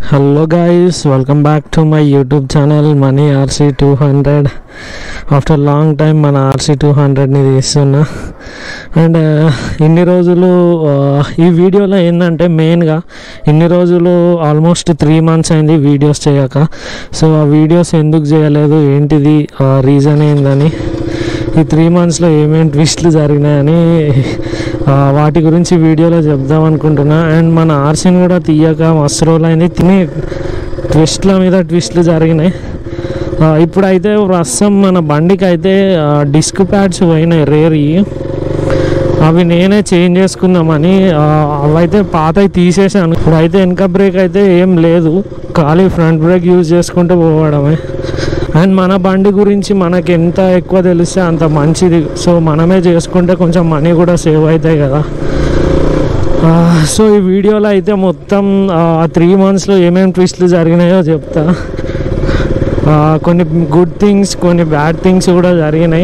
Hello guys, welcome back to my YouTube channel Money RC200. After long time మన RC200 ని తీస్తున్నా and ఇన్ని రోజులు ఈ వీడియోలో ఏంటంటే మెయిన్గా ఇన్ని రోజులు ఆల్మోస్ట్ 3 months అయింది వీడియోస్ చేయక. సో ఆ వీడియోస్ ఎందుకు చేయలేదు, ఏంటిది రీజన్ ఏందని, ఈ 3 monthsలో ఏమేమి ట్విస్ట్లు జరిగినాయని వాటి గురించి వీడియోలో చెప్దాం అనుకుంటున్నా. అండ్ మన ఆర్సీని కూడా తీయక మస్తు రోజులైంది, తిని ట్విస్ట్ల మీద ట్విస్ట్లు జరిగినాయి. ఇప్పుడైతే ప్రస్తుతం మన బండికి అయితే డిస్క్ ప్యాడ్స్ పోయినాయి రేరీ, అవి నేనే చేంజ్ చేసుకుందామని అవైతే పాతవి తీసేసాను. ఇప్పుడైతే వెనక బ్రేక్ అయితే ఏం లేదు, ఖాళీ ఫ్రంట్ బ్రేక్ యూజ్ చేసుకుంటూ పోవడమే. అండ్ మన బండి గురించి మనకి ఎంత ఎక్కువ తెలిస్తే అంత మంచిది. సో మనమే చేసుకుంటే కొంచెం మనీ కూడా సేవ్ అవుతాయి కదా. సో ఈ వీడియోలో అయితే మొత్తం 3 monthsలో ఏమేమి ట్విస్ట్లు జరిగినాయో చెప్తా. కొన్ని గుడ్ థింగ్స్, కొన్ని బ్యాడ్ థింగ్స్ కూడా జరిగినాయి.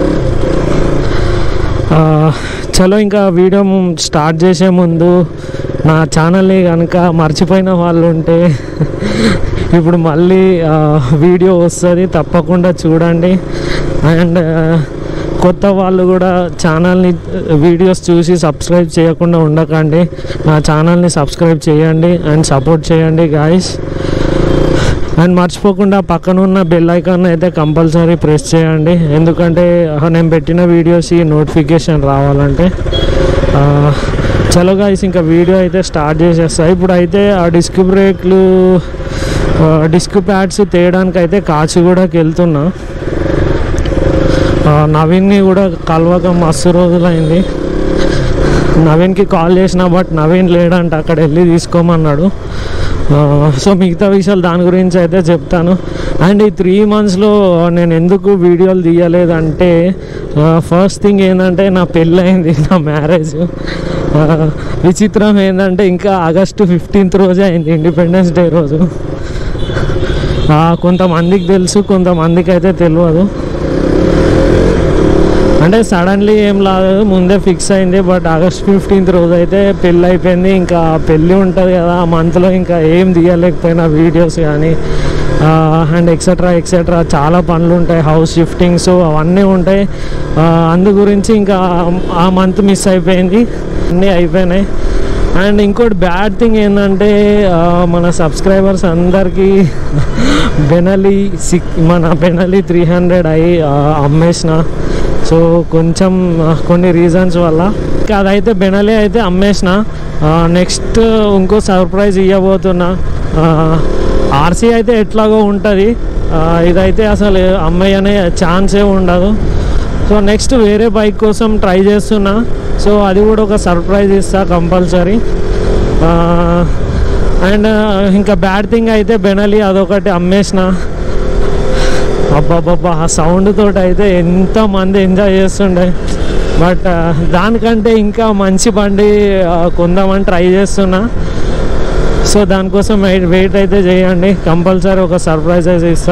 చలో ఇంకా వీడియో స్టార్ట్ చేసే ముందు నా ఛానల్ని కనుక మర్చిపోయిన వాళ్ళు ఉంటే ఇప్పుడు మళ్ళీ వీడియో వస్తుంది, తప్పకుండా చూడండి. అండ్ కొత్త వాళ్ళు కూడా ఛానల్ని వీడియోస్ చూసి సబ్స్క్రైబ్ చేయకుండా ఉండకండి, నా ఛానల్ని సబ్స్క్రైబ్ చేయండి అండ్ సపోర్ట్ చేయండి గాయస్. అండ్ మర్చిపోకుండా పక్కన ఉన్న బెల్ ఐకాన్ అయితే కంపల్సరీ ప్రెస్ చేయండి, ఎందుకంటే నేను పెట్టిన వీడియోస్ నోటిఫికేషన్ రావాలంటే. చలో గాయస్ ఇంకా వీడియో అయితే స్టార్ట్ చేసేస్తాయి. ఇప్పుడు అయితే ఆ డిస్క్ బ్రేక్లు, డిస్క్ ప్యాడ్స్ తేయడానికి అయితే కాచిగూడకి వెళ్తున్నా. నవీన్ని కూడా కలవక మస్తు రోజులైంది. నవీన్కి కాల్ చేసిన, బట్ నవీన్ లేడంట, అక్కడ వెళ్ళి తీసుకోమన్నాడు. సో మిగతా విషయాలు దాని గురించి అయితే చెప్తాను. అండ్ ఈ 3 monthsలో నేను ఎందుకు వీడియోలు తీయలేదంటే, ఫస్ట్ థింగ్ ఏంటంటే నా పెళ్ళి అయింది, నా మ్యారేజ్. విచిత్రం ఏంటంటే ఇంకా August 15th రోజే అయింది, ఇండిపెండెన్స్ డే రోజు. కొంతమందికి తెలుసు, కొంతమందికి అయితే తెలియదు. అంటే సడన్లీ ఏం లేదు, ముందే ఫిక్స్ అయింది. బట్ August 15th రోజు అయితే పెళ్ళి అయిపోయింది. ఇంకా పెళ్ళి ఉంటుంది కదా ఆ మంత్లో, ఇంకా ఏం తీయలేకపోయినా వీడియోస్ కానీ అండ్ ఎక్సెట్రా చాలా పనులు ఉంటాయి, హౌస్ షిఫ్టింగ్స్ అవన్నీ ఉంటాయి. అందు గురించి ఇంకా ఆ మంత్ మిస్ అయిపోయింది, అన్నీ అయిపోయినాయి. అండ్ ఇంకోటి బ్యాడ్ థింగ్ ఏంటంటే మన సబ్స్క్రైబర్స్ అందరికీ మన బెనలీ 300 అయ్యి అమ్మేసిన. సో కొంచెం కొన్ని రీజన్స్ వల్ల అదైతే బెనలీ అయితే అమ్మేసిన. నెక్స్ట్ ఇంకో సర్ప్రైజ్ ఇవ్వబోతున్నా. ఆర్సీ అయితే ఎట్లాగో ఉంటుంది, ఇదైతే అసలు అమ్మేయనే ఛాన్సే ఉండదు. సో నెక్స్ట్ వేరే బైక్ కోసం ట్రై చేస్తున్నా. సో అది కూడా ఒక సర్ప్రైజ్ ఇస్తా కంపల్సరీ. అండ్ ఇంకా బ్యాడ్ థింగ్ అయితే బెనలీ అదొకటి అమ్మేసిన. అబ్బాబ్బా ఆ సౌండ్ తోటి అయితే ఎంతమంది ఎంజాయ్ చేస్తుండే. బట్ దానికంటే ఇంకా మంచి బండి కొందామని ట్రై చేస్తున్నా. సో దానికోసం వెయిట్ అయితే చేయండి, కంపల్సరీ ఒక సర్ప్రైజ్ అయితే ఇస్తా.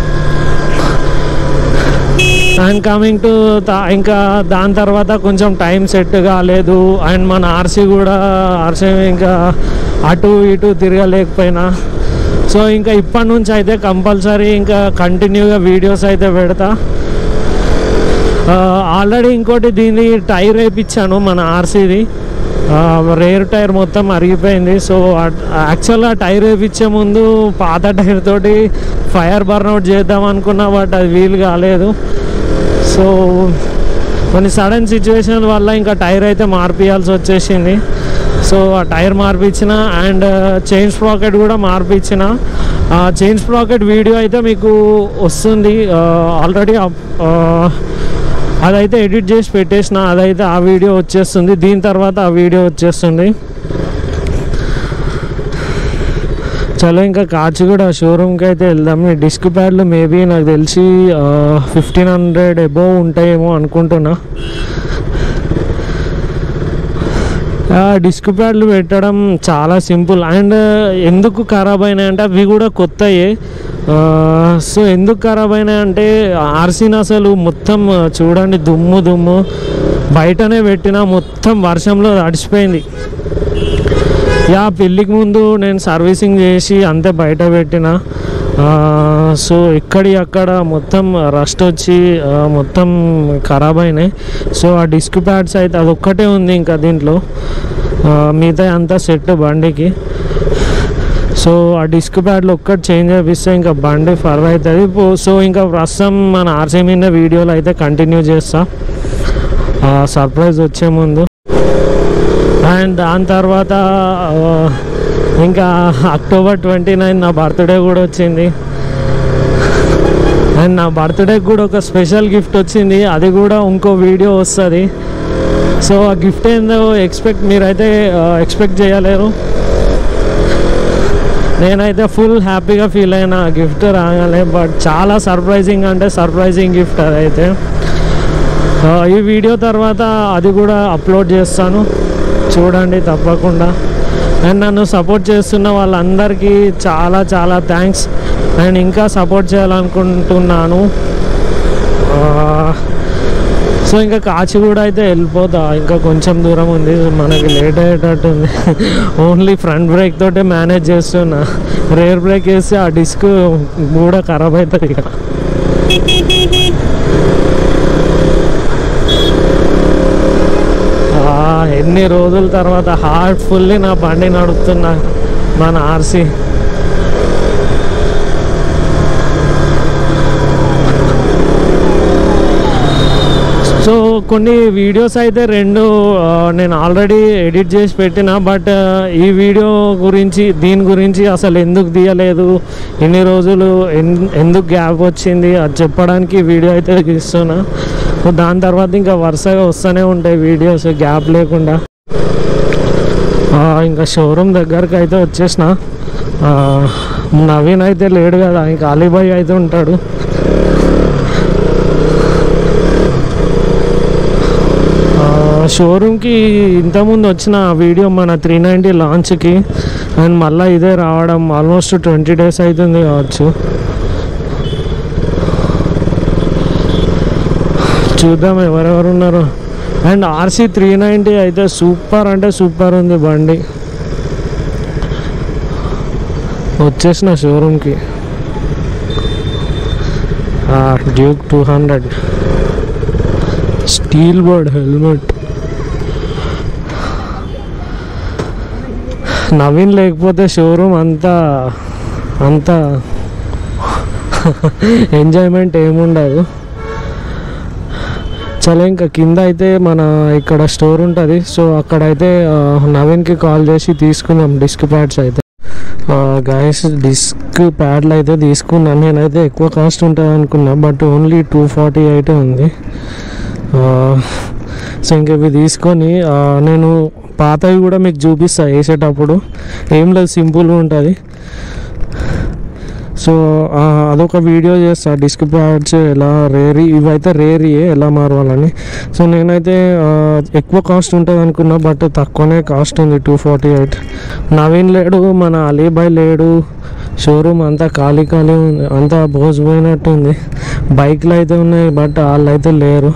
అండ్ కమింగ్ టు ఇంకా దాని తర్వాత కొంచెం టైం సెట్ కాలేదు. అండ్ మన ఆర్సీ ఇంకా అటు ఇటు తిరగలేకపోయినా. సో ఇంకా ఇప్పటి నుంచి అయితే కంపల్సరీ ఇంకా కంటిన్యూగా వీడియోస్ అయితే పెడతా. ఆల్రెడీ ఇంకోటి దీన్ని టైర్ వేయించాను మన ఆర్సీది, రేర్ టైర్ మొత్తం అరిగిపోయింది. సో యాక్చువల్గా టైర్ వేయించే ముందు పాత టైర్ తోటి ఫైర్ బర్న్అవుట్ చేద్దాం అనుకున్నా, బట్ అది వీలు కాలేదు. సో కొన్ని సడన్ సిచ్యువేషన్ వల్ల ఇంకా టైర్ అయితే మార్పియాల్సి వచ్చేసింది. సో ఆ టైర్ మార్పించిన అండ్ చైన్ స్ప్రాకెట్ కూడా మార్పించిన. చైన్ స్ప్రాకెట్ వీడియో అయితే మీకు వస్తుంది ఆల్రెడీ, అదైతే ఎడిట్ చేసి పెట్టేసిన, అదైతే ఆ వీడియో వచ్చేస్తుంది, దీని తర్వాత ఆ వీడియో వచ్చేస్తుంది. చలో ఇంకా కాచిగూడ షోరూమ్కి అయితే వెళ్దాం. ఈ డిస్క్ ప్యాడ్లు మేబీ నాకు తెలిసి 1500 అబోవ్ ఉంటాయేమో అనుకుంటున్నా. డిస్క్ ప్యాడ్లు పెట్టడం చాలా సింపుల్. అండ్ ఎందుకు ఖరాబ్ అయినాయంటే అవి కూడా కొత్తయే. సో ఎందుకు ఖరాబ్ అయినాయంటే ఆర్సీని అసలు మొత్తం చూడండి, దుమ్ము బయటనే పెట్టినా మొత్తం వర్షంలో తడిసిపోయింది. యా పెళ్ళికి ముందు నేను సర్వీసింగ్ చేసి అంతే బయట పెట్టిన. సో ఇక్కడి అక్కడ మొత్తం రస్ట్ వచ్చి మొత్తం ఖరాబ్ అయినాయి. సో ఆ డిస్క్ ప్యాడ్స్ అయితే అదొక్కటే ఉంది ఇంకా దీంట్లో, మిగతా అంతా సెట్ బండికి. సో ఆ డిస్క్ ప్యాడ్లు ఒక్కటి చేంజ్ చేపిస్తే ఇంకా బండి ఫర్ అవుతుంది. సో ఇంకా ప్రస్తుతం మన ఆర్సీ మీద వీడియోలు అయితే కంటిన్యూ చేస్తా సర్ప్రైజ్ వచ్చే ముందు. అండ్ దాని తర్వాత ఇంకా October 29 నా బర్త్డే కూడా వచ్చింది. అండ్ నా బర్త్డేకి కూడా ఒక స్పెషల్ గిఫ్ట్ వచ్చింది, అది కూడా ఇంకో వీడియో వస్తుంది. సో ఆ గిఫ్ట్ ఏందో మీరైతే ఎక్స్పెక్ట్ చేయలేరు. నేనైతే ఫుల్ హ్యాపీగా ఫీల్ అయినా గిఫ్ట్ రాగానే. బట్ చాలా సర్ప్రైజింగ్ అంటే సర్ప్రైజింగ్ గిఫ్ట్ అదైతే. ఈ వీడియో తర్వాత అది కూడా అప్లోడ్ చేస్తాను, చూడండి తప్పకుండా. అండ్ నన్ను సపోర్ట్ చేస్తున్న వాళ్ళందరికీ చాలా చాలా థ్యాంక్స్. అండ్ ఇంకా సపోర్ట్ చేయాలనుకుంటున్నాను. సో ఇంకా కాచిగూడ అయితే వెళ్ళిపోతా, ఇంకా కొంచెం దూరం ఉంది, మనకి లేట్ అయ్యేటట్టుంది. ఓన్లీ ఫ్రంట్ బ్రేక్ తోటే మేనేజ్ చేస్తున్నా. రేర్ బ్రేక్ వేస్తే ఆ డిస్క్ కూడా ఖరాబ్ అవుతుంది ఇక. ఎన్ని రోజుల తర్వాత హార్ట్ఫుల్లీ నా బండి నడుపుతున్నా మన ఆర్సీ. సో కొన్ని వీడియోస్ అయితే నేను ఆల్రెడీ ఎడిట్ చేసి పెట్టిన. బట్ ఈ వీడియో గురించి దీని గురించి అసలు ఎందుకు తీయలేదు, ఇన్ని రోజులు ఎందుకు గ్యాప్ వచ్చింది అది చెప్పడానికి వీడియో అయితే తీస్తున్నా. దాని తర్వాత ఇంకా వరుసగా వస్తూనే ఉంటాయి వీడియోస్ గ్యాప్ లేకుండా. ఇంకా షోరూమ్ దగ్గరికి అయితే వచ్చేసిన. నవీన్ అయితే లేడు కదా, ఇంకా అలీబాయ్ అయితే ఉంటాడు. షోరూమ్కి ఇంతకుముందు వచ్చిన వీడియో మన 390 లాంచ్కి, అండ్ మళ్ళీ ఇదే రావడం ఆల్మోస్ట్ 20 days అవుతుంది కావచ్చు. చూద్దాం ఎవరెవరు ఉన్నారు. అండ్ ఆర్సీ 390 అయితే సూపర్ అంటే సూపర్ ఉంది బండి. వచ్చేసిన షోరూమ్కి. Duke 200 Steelbird helmet. Naveen లేకపోతే షోరూమ్ అంతా ఎంజాయ్మెంట్ ఏముండదు. చాలా ఇంకా కింద అయితే మన ఇక్కడ స్టోర్ ఉంటుంది. సో అక్కడైతే నవీన్కి కాల్ చేసి తీసుకున్నాం డిస్క్ ప్యాడ్స్ అయితే. గైస్ డిస్క్ ప్యాడ్లు అయితే తీసుకున్నాను. నేనైతే ఎక్కువ కాస్ట్ ఉంటుంది అనుకున్నా, బట్ ఓన్లీ 248 ఉంది. సో ఇంక ఇవి తీసుకొని నేను పాతవి కూడా మీకు చూపిస్తాను వేసేటప్పుడు. ఏం లేదు, సింపుల్గా ఉంటుంది. సో అదొక వీడియో చేస్తా, డిస్క్ ప్యాడ్స్ ఎలా ఇవైతే రేరియే ఎలా మారవాలని. సో నేనైతే ఎక్కువ కాస్ట్ ఉంటుంది అనుకున్నా, బట్ తక్కువనే కాస్ట్ ఉంది 248. నవీన్ లేడు, మన అలీబాయ్ లేడు, షోరూమ్ అంతా ఖాళీ ఉంది, అంతా బోసిపోయినట్టు ఉంది. బైక్లు అయితే ఉన్నాయి, బట్ వాళ్ళు అయితే లేరు.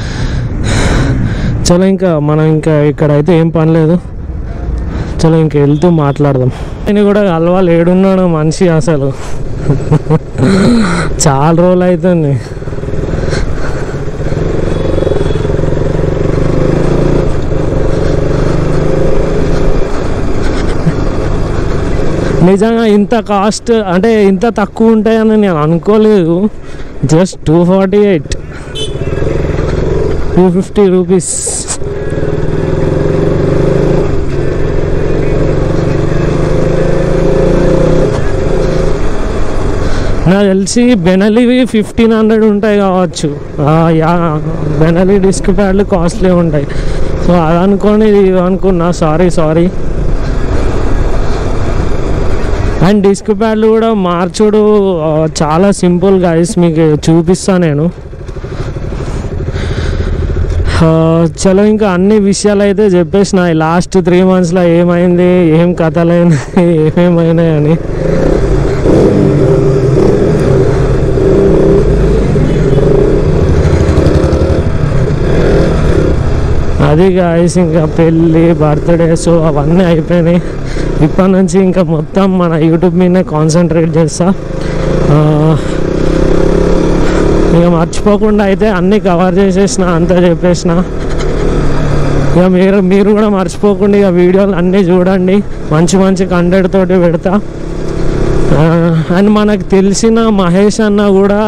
చలో ఇంకా మనం ఇక్కడైతే ఏం పని లేదు, చలో ఇంక వెళ్తూ మాట్లాడదాం. నేను కూడా అలవాళ్ళు ఏడున్నాడు మనిషి, అసలు చాలా రోజులు అవుతుంది. నిజంగా ఇంత కాస్ట్ అంటే ఇంత తక్కువ ఉంటాయని నేను అనుకోలేదు. Just 248, 250 rupees. నాకు తెలిసి బెనలీవి 1500 ఉంటాయి కావచ్చు. బెనలీ డిస్క్ ప్యాడ్లు కాస్ట్లీ ఉంటాయి. సో అది అనుకోని అనుకున్నా, సారీ. అండ్ డిస్క్ ప్యాడ్లు కూడా మార్చుడు చాలా సింపుల్ గైస్, మీకు చూపిస్తాను నేను. చలో ఇంకా అన్ని విషయాలు అయితే చెప్పేసిన. లాస్ట్ 3 monthsలో ఏమైంది, ఏం కథలైంది, ఏమేమైనాయని. అది గాయస్ ఇంకా పెళ్ళి బర్త్డేస్ అవన్నీ అయిపోయినాయి. ఇప్పటి నుంచి ఇంకా మొత్తం మన యూట్యూబ్ మీదనే కాన్సన్ట్రేట్ చేస్తా. ఇక మర్చిపోకుండా అయితే అన్నీ కవర్ చేసేసిన, అంతా చెప్పేసిన. ఇక మీరు కూడా మర్చిపోకుండా ఇక వీడియోలు అన్నీ చూడండి, మంచి మంచి కంటెంట్ తోటి పెడతా. అండ్ మనకు తెలిసిన మహేష్ అన్న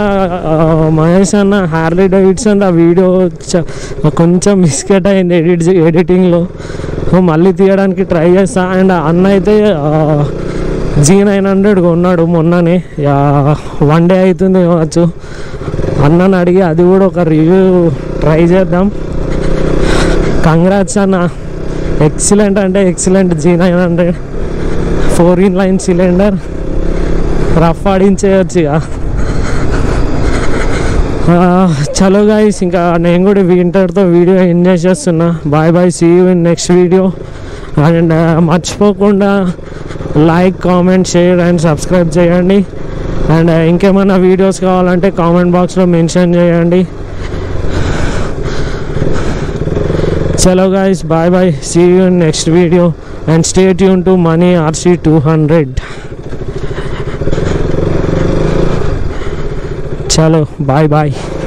హార్లీ డేవిడ్సన్ ఆ వీడియో కొంచెం మిస్కేట్ అయింది ఎడిటింగ్లో. మళ్ళీ తీయడానికి ట్రై చేస్తా. అండ్ అన్న అయితే G900 కొన్నాడు మొన్ననే, 1 day అవుతుంది కావచ్చు. అన్నని అడిగి అది కూడా ఒక రివ్యూ ట్రై చేద్దాం. కంగ్రాట్స్ అన్న, ఎక్సలెంట్ అంటే excellent. G900 4-in-line cylinder, rough ఆడించేయచ్చు ఇక. చలో గైస్, ఇంకా నేను కూడా ఇంటర్తో వీడియో ఎంజాయ్ చేస్తున్నా. Bye bye, see you in next video. And మర్చిపోకుండా like, comment, share and subscribe చేయండి. అండ్ ఇంకేమైనా వీడియోస్ కావాలంటే కామెంట్ బాక్స్లో మెన్షన్ చేయండి. చలో guys, bye bye, see you in next video and stay tune to Mani RC200. चलो bye bye.